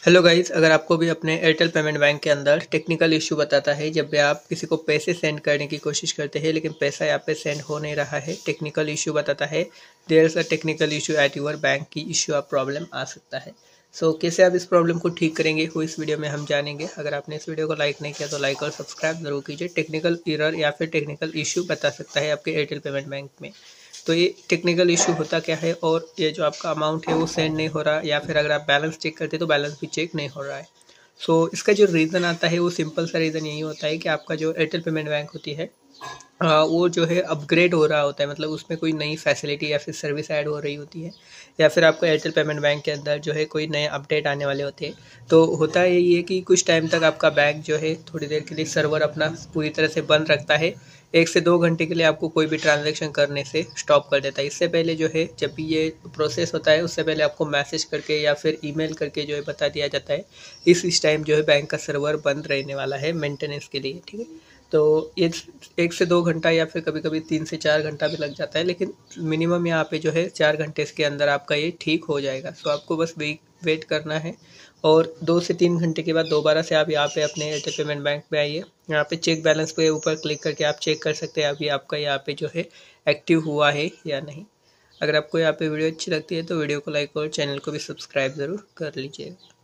Hello guys, अगर आपको भी अपने एयरटेल पेमेंट बैंक के अंदर टेक्निकल इशू बताता है जब भी आप किसी को पैसे सेंड करने की कोशिश करते हैं लेकिन पैसा यहाँ पे सेंड हो नहीं रहा है, टेक्निकल इशू बताता है। There is a technical issue at your bank की इशू आप प्रॉब्लम आ सकता है। सो कैसे आप इस प्रॉब्लम को ठीक करेंगे वो इस वीडियो में हम जानेंगे। अगर आपने इस वीडियो को लाइक नहीं किया तो लाइक और सब्सक्राइब जरूर कीजिए। टेक्निकल एरर या फिर टेक्निकल इशू बता सकता है आपके एयरटेल पेमेंट बैंक में। तो ये टेक्निकल इशू होता क्या है और ये जो आपका अमाउंट है वो सेंड नहीं हो रहा, या फिर अगर आप बैलेंस चेक करते तो बैलेंस भी चेक नहीं हो रहा है। सो इसका जो रीज़न आता है वो सिंपल सा रीज़न यही होता है कि आपका जो एयरटेल पेमेंट बैंक होती है वो जो है अपग्रेड हो रहा होता है, मतलब उसमें कोई नई फैसिलिटी या फिर सर्विस ऐड हो रही होती है, या फिर आपको एयरटेल पेमेंट बैंक के अंदर जो है कोई नए अपडेट आने वाले होते हैं। तो होता यही है कि कुछ टाइम तक आपका बैंक जो है थोड़ी देर के लिए सर्वर अपना पूरी तरह से बंद रखता है। 1 से 2 घंटे के लिए आपको कोई भी ट्रांजैक्शन करने से स्टॉप कर देता है। इससे पहले जो है जब भी ये प्रोसेस होता है उससे पहले आपको मैसेज करके या फिर ईमेल करके जो है बता दिया जाता है इस टाइम जो है बैंक का सर्वर बंद रहने वाला है मेंटेनेंस के लिए, ठीक है। तो ये 1 से 2 घंटा या फिर कभी कभी 3 से 4 घंटा भी लग जाता है, लेकिन मिनिमम यहाँ पे जो है 4 घंटे के अंदर आपका ये ठीक हो जाएगा। सो आपको बस वेट करना है और 2 से 3 घंटे के बाद दोबारा से आप यहाँ पे अपने एयरटेल पेमेंट बैंक पे आइए। यहाँ पे चेक बैलेंस पे ऊपर क्लिक करके आप चेक कर सकते हैं अभी आपका यहाँ पे जो है एक्टिव हुआ है या नहीं। अगर आपको यहाँ पे वीडियो अच्छी लगती है तो वीडियो को लाइक और चैनल को भी सब्सक्राइब ज़रूर कर लीजिएगा।